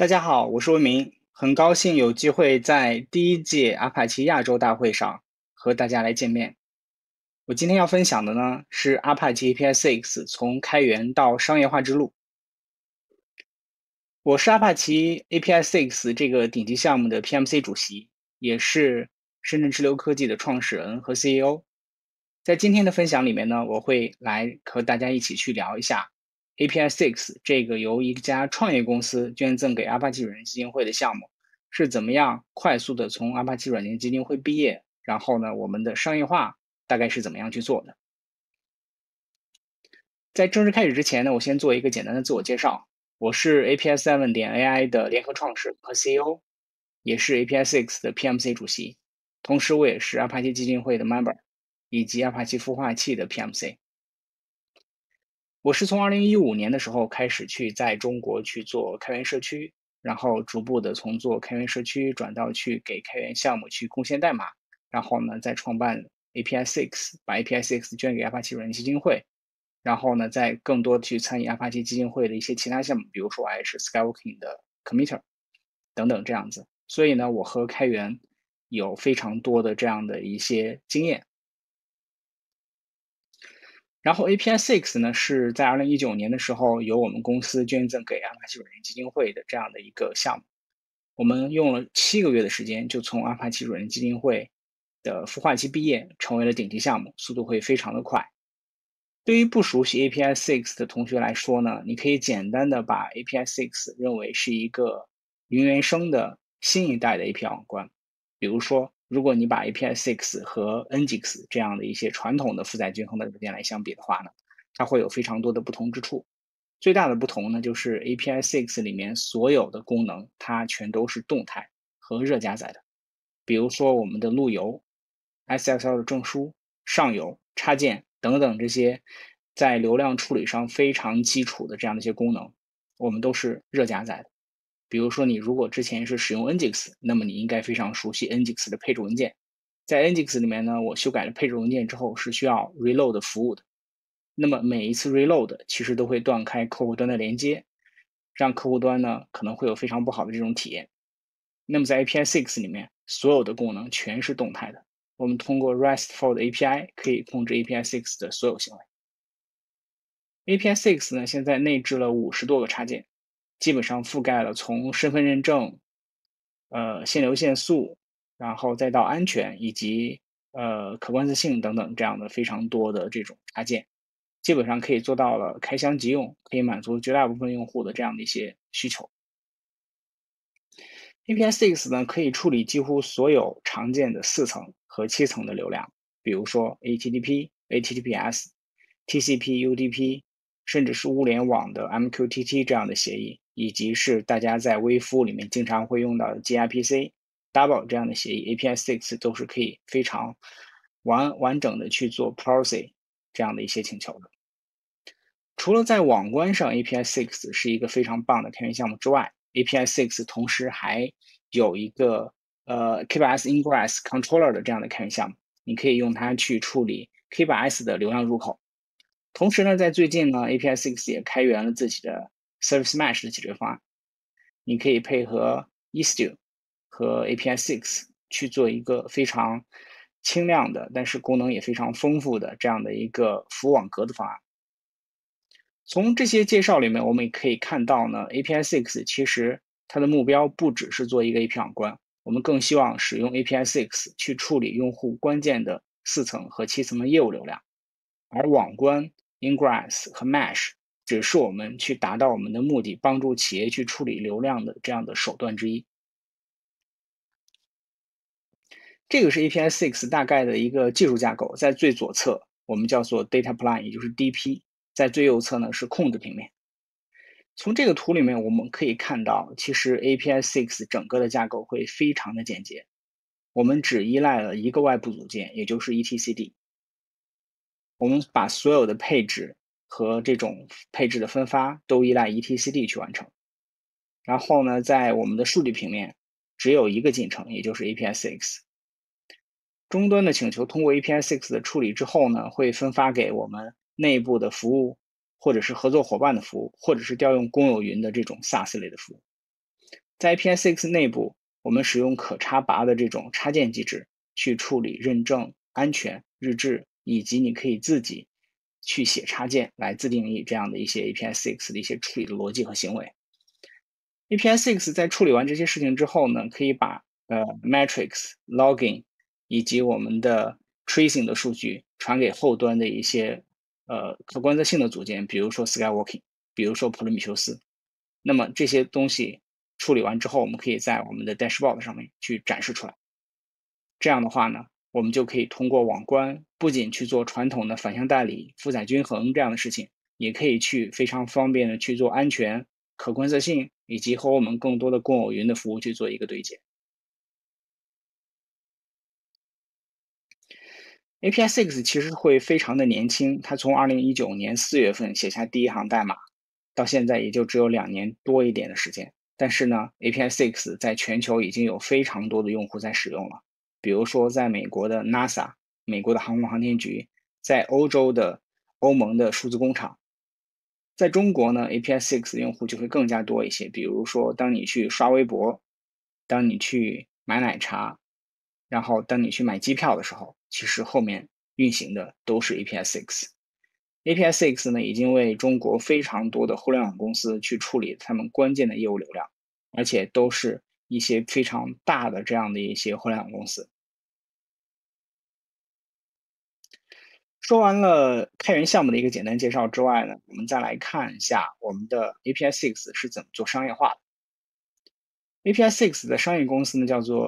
大家好，我是文明，很高兴有机会在第一届阿帕奇亚洲大会上和大家来见面。我今天要分享的呢是阿帕奇 APISIX 从开源到商业化之路。我是阿帕奇 APISIX 这个顶级项目的 PMC 主席，也是深圳智流科技的创始人和 CEO。在今天的分享里面呢，我会来和大家一起去聊一下 APISIX 这个由一家创业公司捐赠给阿帕奇软件基金会的项目，是怎么样快速的从阿帕奇软件基金会毕业，然后呢，我们的商业化大概是怎么样去做的。在正式开始之前呢，我先做一个简单的自我介绍。我是 API7.AI 的联合创始人和 CEO，也是 APISIX 的 PMC 主席，同时我也是阿帕奇基金会的 member，以及阿帕奇孵化器的 PMC。我是从2015年的时候开始去在中国去做开源社区，然后逐步的从做开源社区转到去给开源项目去贡献代码，然后呢再创办 APISIX，把 APISIX 捐给阿帕奇软件基金会，然后呢再更多的去参与阿帕奇基金会的一些其他项目，比如说我还是 Skywalking 的 committer 等等这样子。所以呢，我和开源有非常多的这样的一些经验。然后 APISIX 呢是在2019年的时候由我们公司捐赠给阿帕奇软件基金会的这样的一个项目。我们用了7个月的时间就从阿帕奇软件基金会的孵化器毕业，成为了顶级项目，速度会非常的快。对于不熟悉 APISIX 的同学来说呢，你可以简单的把 APISIX 认为是一个云原生的新一代的 API 网关。比如说，如果你把 APISIX 和 NGIX 这样的一些传统的负载均衡的软件来相比的话呢，它会有非常多的不同之处。最大的不同呢，就是 APISIX 里面所有的功能，它全都是动态和热加载的。比如说我们的路由、SSL 的证书、上游、插件等等这些在流量处理上非常基础的这样的一些功能，我们都是热加载的。比如说你如果之前是使用 NGIX，那么你应该非常熟悉 NGIX 的配置文件。在 NGIX 里面呢，我修改了配置文件之后是需要 reload 服务的。那么每一次 reload 其实都会断开客户端的连接，让客户端呢可能会有非常不好的这种体验。那么在 APISIX 里面，所有的功能全是动态的。我们通过 RESTful 的 API 可以控制 APISIX 的所有行为。APISIX 呢，现在内置了50多个插件，基本上覆盖了从身份认证、限流限速，然后再到安全以及可观测性等等这样的非常多的这种插件，基本上可以做到了开箱即用，可以满足绝大部分用户的这样的一些需求。APISIX 呢可以处理几乎所有常见的4层和7层的流量，比如说 HTTP、HTTPS、TCP/UDP，甚至是物联网的 MQTT 这样的协议，以及是大家在微服务里面经常会用到的 gRPC、Double 这样的协议 ，APISIX 都是可以非常完整的去做 proxy 这样的一些请求的。除了在网关上 APISIX 是一个非常棒的开源项目之外，APISIX 同时还有一个K8s Ingress Controller 的这样的开源项目，你可以用它去处理 K8s 的流量入口。同时呢，在最近呢 ，APISIX 也开源了自己的 Service Mesh 的解决方案，你可以配合 Istio 和 APISIX 去做一个非常轻量的，但是功能也非常丰富的这样的一个服务网格的方案。从这些介绍里面，我们也可以看到呢，APISIX 其实它的目标不只是做一个 API 网关，我们更希望使用 APISIX 去处理用户关键的4层和7层的业务流量，而网关、Ingress 和 Mesh 只是我们去达到我们的目的，帮助企业去处理流量的这样的手段之一。这个是 APISIX 大概的一个技术架构，在最左侧我们叫做 Data Plane， 也就是 DP， 在最右侧呢是控制平面。从这个图里面我们可以看到，其实 APISIX 整个的架构会非常的简洁，我们只依赖了一个外部组件，也就是 etcd。我们把所有的配置和这种配置的分发都依赖 etcd 去完成。然后呢，在我们的数据平面只有一个进程，也就是 APISIX。终端的请求通过 APISIX 的处理之后呢，会分发给我们内部的服务，或者是合作伙伴的服务，或者是调用公有云的这种 SaaS 类的服务。 在 APISIX 内部，我们使用可插拔的这种插件机制去处理认证、安全、日志，以及你可以自己去写插件来自定义这样的一些 APISIX 的一些处理的逻辑和行为。APISIX 在处理完这些事情之后呢，可以把metrics、logging 以及我们的 tracing 的数据传给后端的一些可观测性的组件，比如说 Skywalking，比如说普罗米修斯。那么这些东西处理完之后，我们可以在我们的 dashboard 上面去展示出来。这样的话呢，我们就可以通过网关，不仅去做传统的反向代理、负载均衡这样的事情，也可以去非常方便的去做安全、可观测性，以及和我们更多的共有云的服务去做一个对接。APISIX 其实会非常的年轻，它从2019年4月份写下第一行代码，到现在也就只有2年多一点的时间。但是呢，APISIX 在全球已经有非常多的用户在使用了，比如说在美国的 NASA，美国的航空航天局，在欧洲的欧盟的数字工厂，在中国呢，APISIX 的用户就会更加多一些。比如说，当你去刷微博，当你去买奶茶，然后当你去买机票的时候，其实后面运行的都是 APISIX。APISIX 呢，已经为中国非常多的互联网公司去处理他们关键的业务流量，而且都是一些非常大的这样的一些互联网公司。说完了开源项目的一个简单介绍之外呢，我们再来看一下我们的 APISIX 是怎么做商业化的。APISIX 的商业公司呢叫做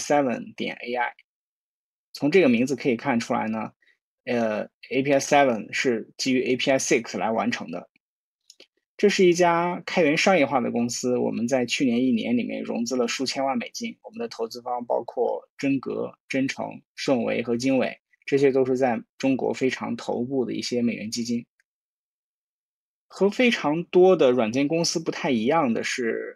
API7.AI。从这个名字可以看出来呢，API7 是基于 APISIX 来完成的。这是一家开源商业化的公司，我们在去年1年里面融资了数千万美金。我们的投资方包括真格、真诚、顺为和经纬，这些都是在中国非常头部的一些美元基金。和非常多的软件公司不太一样的是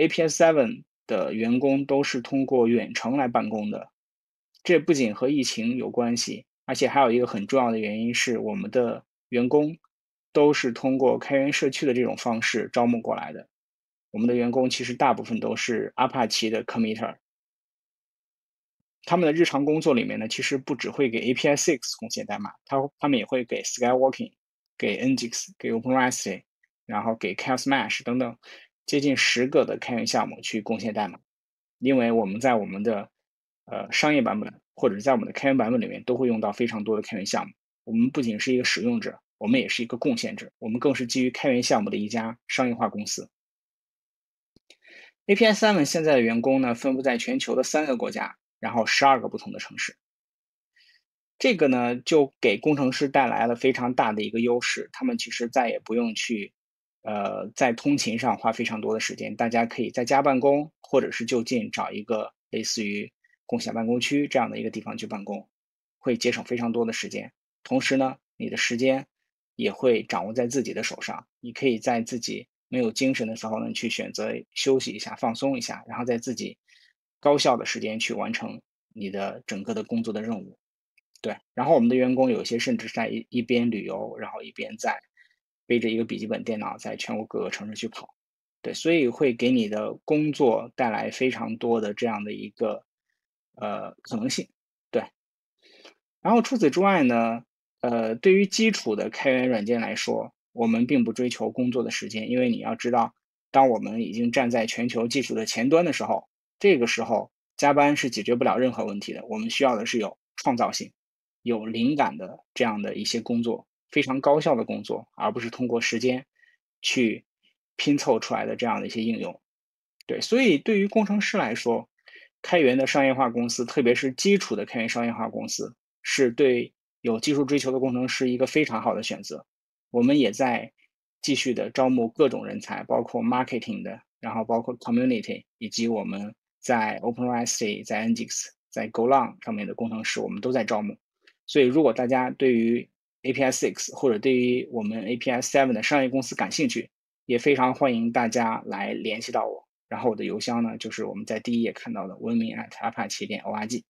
，API7 的员工都是通过远程来办公的。这不仅和疫情有关系，而且还有一个很重要的原因是，我们的员工都是通过开源社区的这种方式招募过来的。我们的员工其实大部分都是 Apache 的 committer，他们的日常工作里面呢，其实不只会给 APISIX 贡献代码，他们也会给 Skywalking、给 NGIX、给 OpenRST，然后给 Chaos Mesh 等等接近10个的开源项目去贡献代码。因为我们在我们的商业版本或者是在我们的开源版本里面都会用到非常多的开源项目。我们不仅是一个使用者，我们也是一个贡献者，我们更是基于开源项目的一家商业化公司。API7 现在的员工呢，分布在全球的3个国家，然后12个不同的城市。这个呢，就给工程师带来了非常大的一个优势，他们其实再也不用去，在通勤上花非常多的时间，大家可以在家办公，或者是就近找一个类似于共享办公区这样的一个地方去办公，会节省非常多的时间。同时呢，你的时间也会掌握在自己的手上，你可以在自己没有精神的时候呢，去选择休息一下、放松一下，然后在自己高效的时间去完成你的整个的工作的任务。对，然后我们的员工有些甚至在一边旅游，然后一边在背着一个笔记本电脑在全国各个城市去跑。对，所以会给你的工作带来非常多的这样的一个可能性。对，然后除此之外呢，对于基础的开源软件来说，我们并不追求工作的时间，因为你要知道，当我们已经站在全球技术的前端的时候，这个时候加班是解决不了任何问题的。我们需要的是有创造性、有灵感的这样的一些工作，非常高效的工作，而不是通过时间去拼凑出来的这样的一些应用。对，所以对于工程师来说，开源的商业化公司，特别是基础的开源商业化公司，是对有技术追求的工程师一个非常好的选择。我们也在继续的招募各种人才，包括 marketing 的，然后包括 community，以及我们在 OpenRST、在 NGIX、在 Golang 上面的工程师，我们都在招募。所以，如果大家对于 API6 或者对于我们 API7 的商业公司感兴趣，也非常欢迎大家来联系到我。然后我的邮箱呢，就是我们在第一页看到的 Ming@apache.org。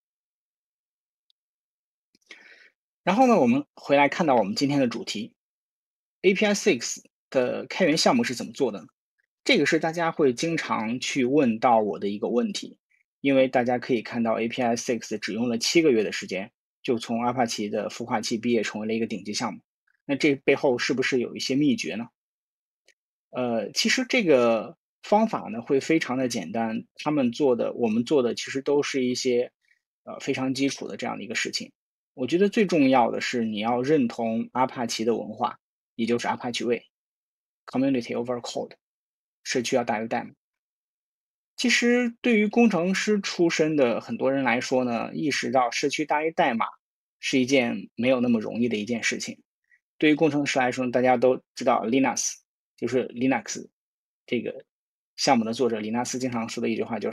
然后呢，我们回来看到我们今天的主题，API6 的开源项目是怎么做的呢？ 这个是大家会经常去问到我的一个问题，因为大家可以看到 APISIX 只用了7个月的时间，就从 Apache 的孵化器毕业，成为了一个顶级项目。那这背后是不是有一些秘诀呢？其实这个方法呢会非常的简单，我们做的其实都是一些非常基础的这样的一个事情。我觉得最重要的是你要认同阿帕奇的文化，也就是 Apache Way，Community over Code，社区要大于代码。其实对于工程师出身的很多人来说呢，意识到社区大于代码是一件没有那么容易的一件事情。对于工程师来说，大家都知道 Linux，就是 Linux 这个项目的作者李纳斯经常说的一句话就是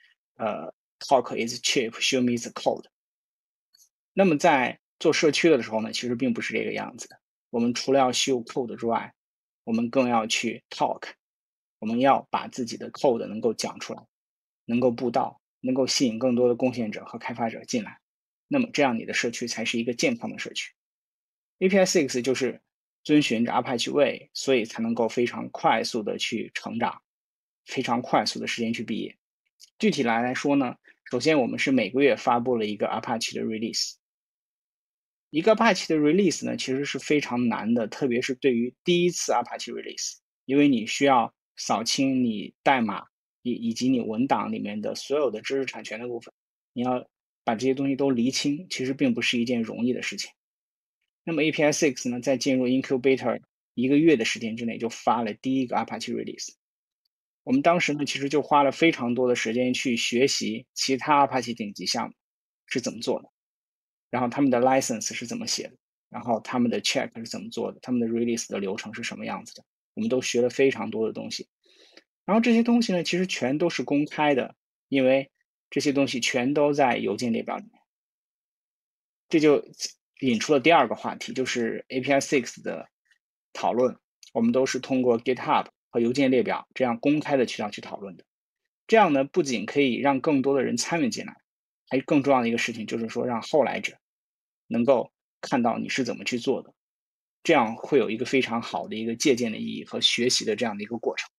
，talk is cheap, show me the code。那么在做社区的时候呢，其实并不是这个样子的。我们除了要 show code 之外，我们更要去 talk，我们要把自己的 code 能够讲出来，能够布道，能够吸引更多的贡献者和开发者进来。那么这样你的社区才是一个健康的社区。APISIX 就是遵循着 Apache Way，所以才能够非常快速的去成长，非常快速的时间去毕业。具体来说呢，首先我们是每个月发布了一个 Apache 的 release。一个 Apache 的 release 呢，其实是非常难的，特别是对于第一次 Apache release，因为你需要扫清你代码以及你文档里面的所有的知识产权的部分，你要把这些东西都厘清，其实并不是一件容易的事情。那么 APISIX 呢，在进入 Incubator 1个月的时间之内就发了第一个 Apache release。我们当时呢，其实就花了非常多的时间去学习其他 Apache 顶级项目是怎么做的，然后他们的 license 是怎么写的，然后他们的 check 是怎么做的，他们的 release 的流程是什么样子的，我们都学了非常多的东西。然后这些东西呢，其实全都是公开的，因为这些东西全都在邮件列表里面。这就引出了第二个话题，就是 APISIX 的讨论，我们都是通过 GitHub 和邮件列表这样公开的渠道去讨论的。这样呢，不仅可以让更多的人参与进来，还更重要的一个事情就是说，让后来者能够看到你是怎么去做的，这样会有一个非常好的一个借鉴的意义和学习的这样的一个过程。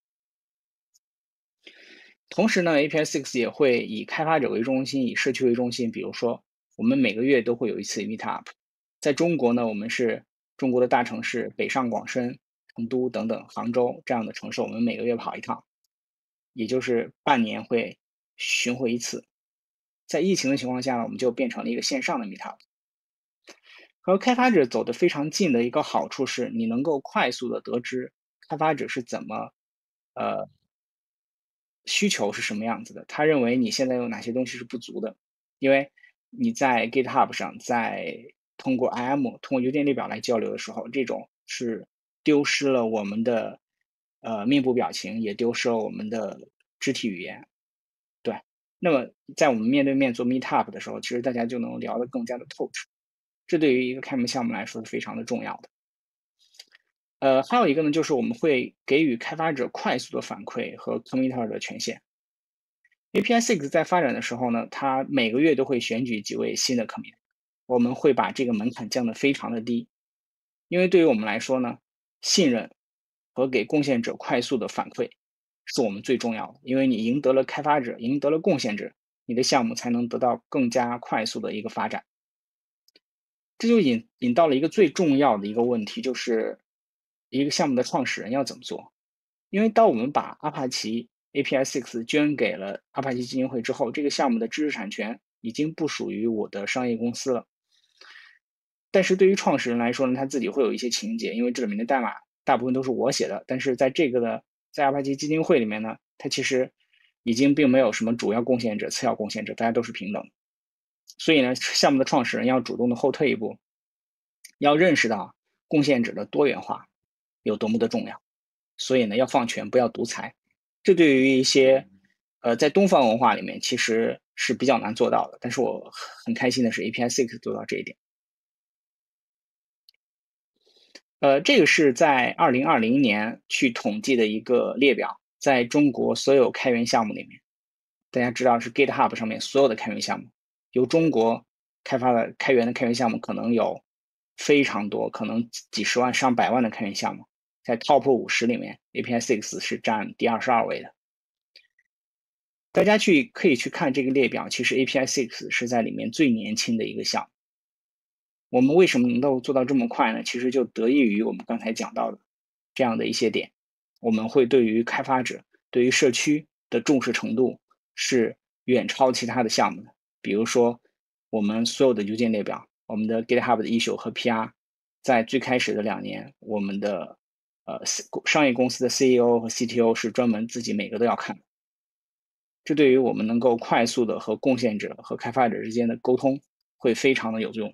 同时呢，APISIX 也会以开发者为中心，以社区为中心。比如说，我们每个月都会有一次 Meetup。在中国呢，我们是中国的大城市，北上广深、成都等等，杭州这样的城市，我们每个月跑一趟，也就是半年会巡回一次。在疫情的情况下呢，我们就变成了一个线上的 Meetup。和开发者走得非常近的一个好处是，你能够快速的得知开发者是怎么，呃，需求是什么样子的，他认为你现在有哪些东西是不足的，因为你在 GitHub 上，通过 通过邮件列表来交流的时候，这种是丢失了我们的面部表情，也丢失了我们的肢体语言。对，那么在我们面对面做 Meetup 的时候，其实大家就能聊得更加的透彻，这对于一个开门项目来说是非常的重要的。还有一个呢，就是我们会给予开发者快速的反馈和 committer 的权限。APISIX 在发展的时候呢，它每个月都会选举几位新的 commit，我们会把这个门槛降得非常的低，因为对于我们来说呢，信任和给贡献者快速的反馈是我们最重要的，因为你赢得了开发者，赢得了贡献者，你的项目才能得到更加快速的一个发展。这就引到了一个最重要的一个问题，就是一个项目的创始人要怎么做？因为当我们把阿帕奇 APISIX 捐给了阿帕奇基金会之后，这个项目的知识产权已经不属于我的商业公司了。但是对于创始人来说呢，他自己会有一些情节，因为这里面的代码大部分都是我写的，但是在阿帕奇基金会里面呢，它其实已经并没有什么主要贡献者、次要贡献者，大家都是平等。所以呢，项目的创始人要主动的后退一步，要认识到贡献者的多元化有多么的重要。所以呢，要放权，不要独裁。这对于一些在东方文化里面其实是比较难做到的，但是我很开心的是 APISIX 做到这一点。这个是在2020年去统计的一个列表，在中国所有开源项目里面，大家知道是 GitHub 上面所有的开源项目，由中国开发的开源项目可能有非常多，可能几十万、上百万的开源项目。 在 Top 50里面 APISIX 是占第22位的。大家可以去看这个列表，其实 APISIX 是在里面最年轻的一个项目。我们为什么能够做到这么快呢？其实就得益于我们刚才讲到的这样的一些点。我们会对于开发者、对于社区的重视程度是远超其他的项目的。比如说，我们所有的邮件列表，我们的 GitHub 的 issue 和 PR，在最开始的2年，我们的商业公司的 CEO 和 CTO 是专门自己每个都要看的。这对于我们能够快速的和贡献者和开发者之间的沟通会非常的有用。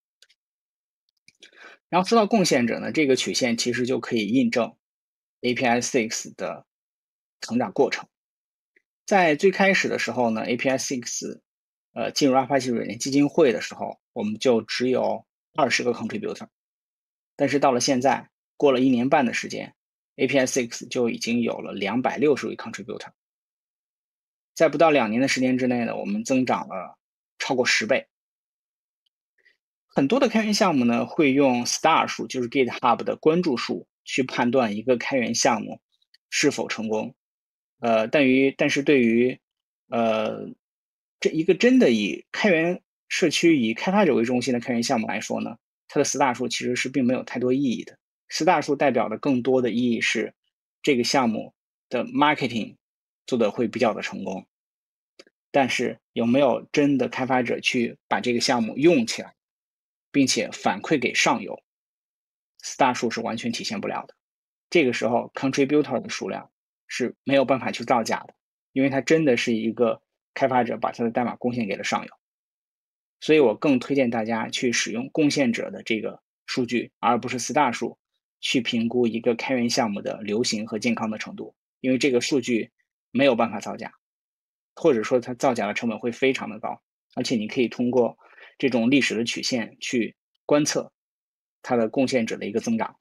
然后说到贡献者呢，这个曲线其实就可以印证 APISIX 的成长过程。在最开始的时候呢，APISIX 进入 Apache 软件基金会的时候，我们就只有20个 contributor， 但是到了现在，过了1年半的时间 ，APISIX 就已经有了260位 contributor。在不到2年的时间之内呢，我们增长了超过10倍。很多的开源项目呢，会用 star 数，就是 GitHub 的关注数，去判断一个开源项目是否成功。但是对于这一个真的以开源社区以开发者为中心的开源项目来说呢，它的star数其实是并没有太多意义的。star数代表的更多的意义是这个项目的 marketing 做的会比较的成功，但是有没有真的开发者去把这个项目用起来，并且反馈给上游，star数是完全体现不了的。这个时候 contributor 的数量是没有办法去造假的，因为它真的是一个开发者把他的代码贡献给了上游。所以我更推荐大家去使用贡献者的这个数据，而不是star数，去评估一个开源项目的流行和健康的程度，因为这个数据没有办法造假，或者说它造假的成本会非常的高，而且你可以通过这种历史的曲线去观测它的贡献者的一个增长。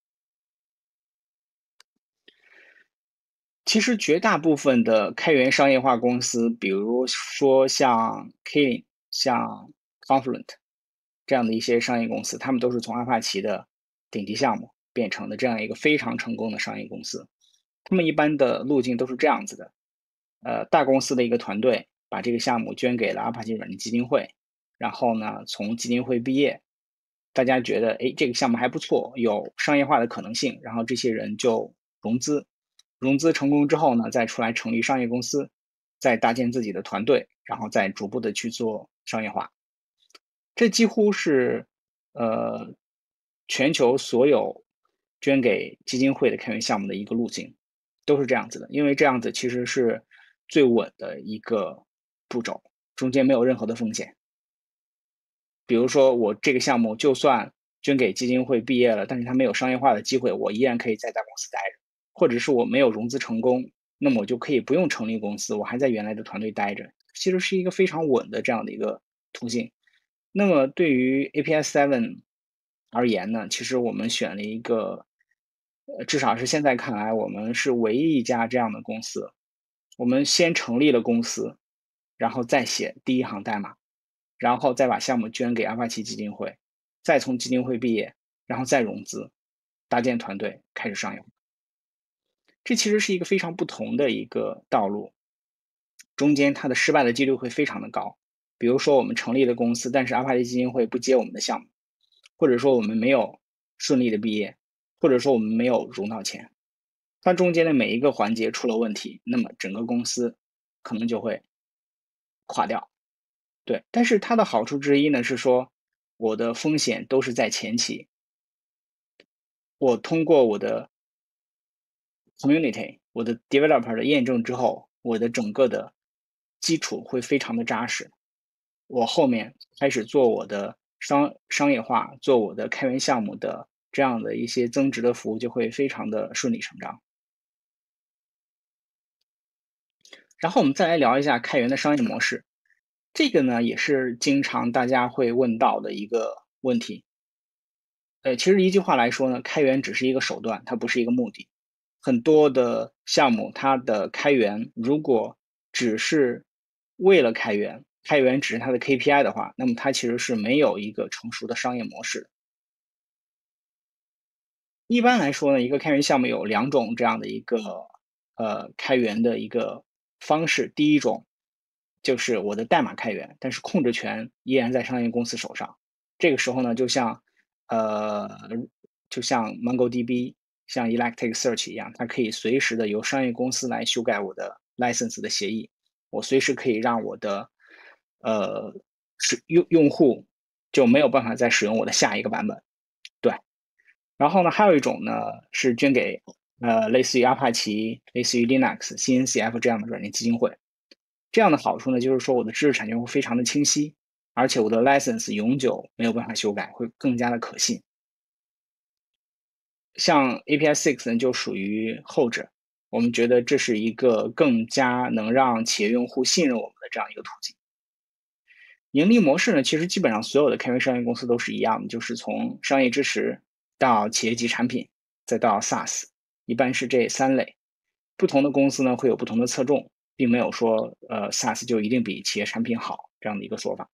其实绝大部分的开源商业化公司，比如说像 Killing、像 Confluent 这样的一些商业公司，他们都是从阿帕奇的顶级项目变成的这样一个非常成功的商业公司。他们一般的路径都是这样子的：大公司的一个团队把这个项目捐给了阿帕奇软件基金会，然后呢，从基金会毕业，大家觉得这个项目还不错，有商业化的可能性，然后这些人就融资。融资成功之后呢，再出来成立商业公司，再搭建自己的团队，然后再逐步的去做商业化。这几乎是呃全球所有捐给基金会的开源项目的一个路径，都是这样子的，因为这样子其实是最稳的一个步骤，中间没有任何的风险。比如说我这个项目就算捐给基金会毕业了，但是它没有商业化的机会，我依然可以在大公司待着。或者是我没有融资成功，那么我就可以不用成立公司，我还在原来的团队待着，其实是一个非常稳的这样的一个途径。那么对于 API7 而言呢，其实我们选了一个，至少是现在看来，我们是唯一一家这样的公司。我们先成立了公司，然后再写第一行代码，然后再把项目捐给阿帕奇基金会，再从基金会毕业，然后再融资，搭建团队，开始商业化。这其实是一个非常不同的一个道路，中间它的失败的几率会非常的高。比如说我们成立了公司，但是阿帕奇基金会不接我们的项目，或者说我们没有顺利的毕业，或者说我们没有融到钱，它中间的每一个环节出了问题，那么整个公司可能就会垮掉。对，但是它的好处之一呢是说，我的风险都是在前期，我通过我的 community，我的 developer 的验证之后，我的整个的基础会非常的扎实。我后面开始做我的商业化，做我的开源项目的这样的一些增值的服务，就会非常的顺理成章。然后我们再来聊一下开源的商业模式，这个呢也是经常大家会问到的一个问题。其实一句话来说呢，开源只是一个手段，它不是一个目的。很多的项目，它的开源如果只是为了开源，开源只是它的 KPI 的话，那么它其实是没有一个成熟的商业模式的。 一般来说呢，一个开源项目有两种这样的一个开源的一个方式。第一种就是我的代码开源，但是控制权依然在商业公司手上。这个时候呢，呃就像 MongoDB、像 Elasticsearch 一样，它可以随时的由商业公司来修改我的 license 的协议，我随时可以让我的呃用户就没有办法再使用我的下一个版本。对。然后呢，还有一种呢是捐给类似于阿帕奇、类似于 Linux、CNCF 这样的软件基金会。这样的好处呢，就是说我的知识产权会非常的清晰，而且我的 license 永久没有办法修改，会更加的可信。像 APISIX 呢，就属于后者。我们觉得这是一个更加能让企业用户信任我们的这样一个途径。盈利模式呢，其实基本上所有的开源商业公司都是一样的，就是从商业支持到企业级产品，再到 SaaS，一般是这三类。不同的公司呢会有不同的侧重，并没有说SaaS 就一定比企业产品好这样的一个说法。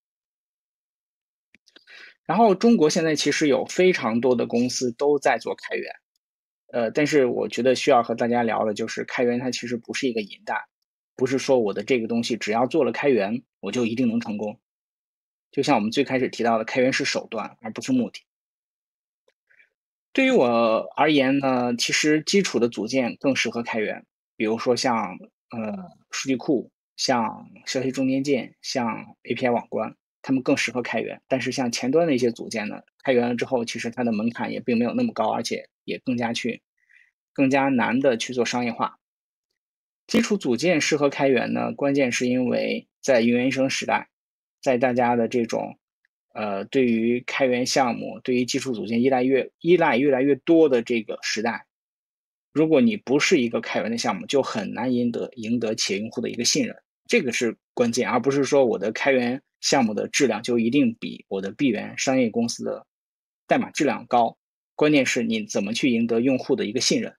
然后中国现在其实有非常多的公司都在做开源，但是我觉得需要和大家聊的就是开源它其实不是一个银弹，不是说我的这个东西只要做了开源，我就一定能成功。就像我们最开始提到的，开源是手段，而不是目的。对于我而言呢，其实基础的组件更适合开源，比如说像数据库、像消息中间件、像 API 网关，它们更适合开源。但是像前端的一些组件呢，开源了之后，其实它的门槛也并没有那么高，而且也更加难的去做商业化。基础组件适合开源呢，关键是因为在云原生时代，在大家的这种对于开源项目、对于基础组件依赖越来越多的这个时代，如果你不是一个开源的项目，就很难赢得企业用户的一个信任，这个是关键，而不是说我的开源项目的质量就一定比我的闭源商业公司的代码质量高，关键是你怎么去赢得用户的一个信任。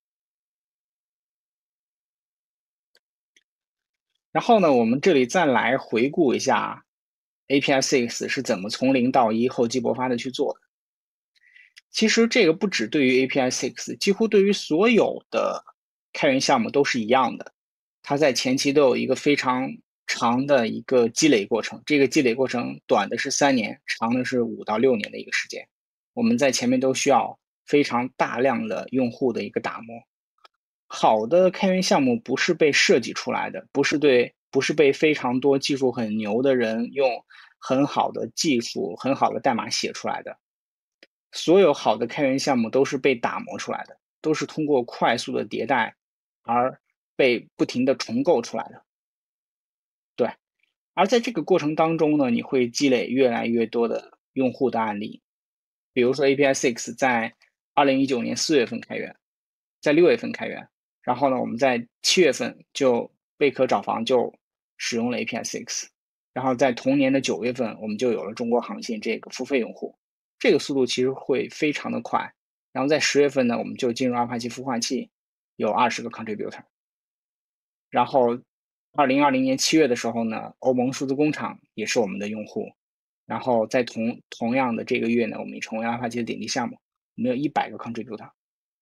然后呢，我们这里再来回顾一下 APISIX 是怎么从零到一厚积薄发的去做的。其实这个不只对于 APISIX，几乎对于所有的开源项目都是一样的。它在前期都有一个非常长的一个积累过程，这个积累过程短的是3年，长的是5到6年的一个时间。我们在前面都需要非常大量的用户的一个打磨。好的开源项目不是被设计出来的，不是被非常多技术很牛的人用很好的技术、很好的代码写出来的。所有好的开源项目都是被打磨出来的，都是通过快速的迭代而被不停的重构出来的。对，而在这个过程当中呢，你会积累越来越多的用户的案例。比如说 APISIX 在2019年4月份开源，在6月份开源，然后呢，我们在7月份就贝壳找房就使用了 APISIX，然后在同年的9月份，我们就有了中国航信这个付费用户，这个速度其实会非常的快。然后在10月份呢，我们就进入阿帕奇孵化器，有20个 contributor。然后2020年7月的时候呢，欧盟数字工厂也是我们的用户。然后在同样的这个月呢，我们也成为阿帕奇的顶级项目，我们有100个 contributor。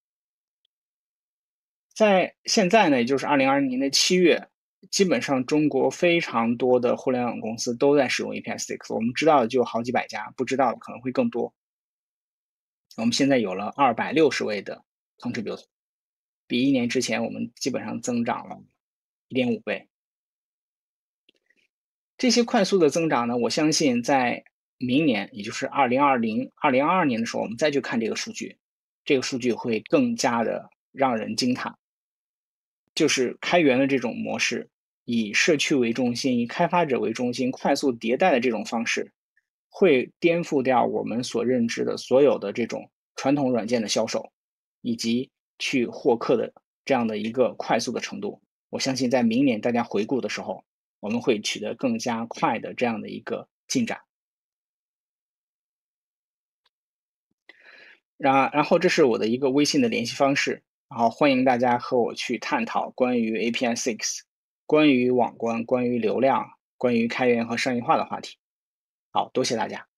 在现在呢，也就是2020年7月，基本上中国非常多的互联网公司都在使用 APISIX，我们知道的就有好几百家，不知道的可能会更多。我们现在有了260位的 contributor，比1年之前我们基本上增长了1.5倍。这些快速的增长呢，我相信在明年，也就是2022年的时候，我们再去看这个数据，这个数据会更加的让人惊叹。就是开源的这种模式，以社区为中心，以开发者为中心，快速迭代的这种方式，会颠覆掉我们所认知的所有的这种传统软件的销售，以及去获客的这样的一个快速的程度。我相信在明年大家回顾的时候，我们会取得更加快的这样的一个进展。然后这是我的一个微信的联系方式，然后欢迎大家和我去探讨关于 APISIX、关于网关、关于流量、关于开源和商业化的话题。好，多谢大家。